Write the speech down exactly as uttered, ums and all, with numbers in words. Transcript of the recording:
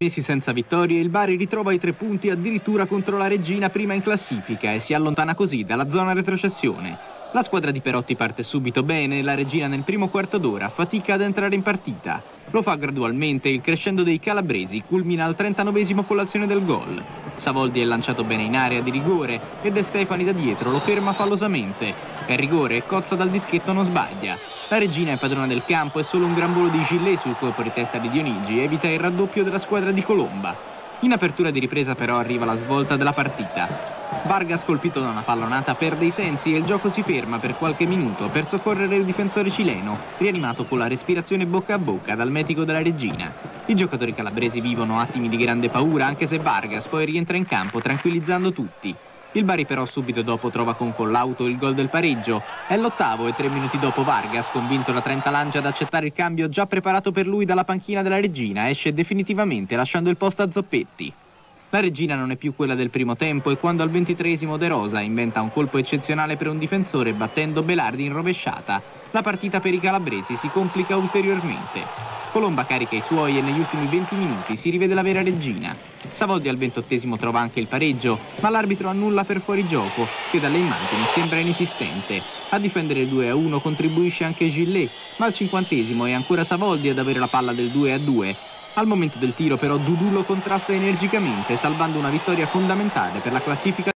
Mesi senza vittorie, il Bari ritrova i tre punti addirittura contro la Reggina, prima in classifica, e si allontana così dalla zona retrocessione. La squadra di Perotti parte subito bene, la Reggina nel primo quarto d'ora fatica ad entrare in partita. Lo fa gradualmente, il crescendo dei calabresi culmina al trentanovesimo con l'azione del gol. Savoldi è lanciato bene in area di rigore e De Stefani da dietro lo ferma fallosamente. È rigore e Cozza dal dischetto non sbaglia. La Reggina è padrona del campo e solo un gran volo di Gillet sul colpo di testa di Dionigi evita il raddoppio della squadra di Colomba. In apertura di ripresa però arriva la svolta della partita. Vargas, colpito da una pallonata, perde i sensi e il gioco si ferma per qualche minuto per soccorrere il difensore cileno, rianimato con la respirazione bocca a bocca dal medico della Reggina. I giocatori calabresi vivono attimi di grande paura, anche se Vargas poi rientra in campo tranquillizzando tutti. Il Bari però subito dopo trova con Follauto il gol del pareggio. È l'ottavo e tre minuti dopo Vargas, convinto da Trenta lancia ad accettare il cambio già preparato per lui dalla panchina della Reggina, esce definitivamente lasciando il posto a Zoppetti. La Reggina non è più quella del primo tempo e quando al ventitreesimo De Rosa inventa un colpo eccezionale per un difensore battendo Belardi in rovesciata, la partita per i calabresi si complica ulteriormente. Colomba carica i suoi e negli ultimi venti minuti si rivede la vera Reggina. Savoldi al ventottesimo trova anche il pareggio, ma l'arbitro annulla per fuorigioco, che dalle immagini sembra inesistente. A difendere il due a uno contribuisce anche Gillet, ma al cinquantesimo è ancora Savoldi ad avere la palla del due a due. Al momento del tiro però Dudu lo contrasta energicamente, salvando una vittoria fondamentale per la classifica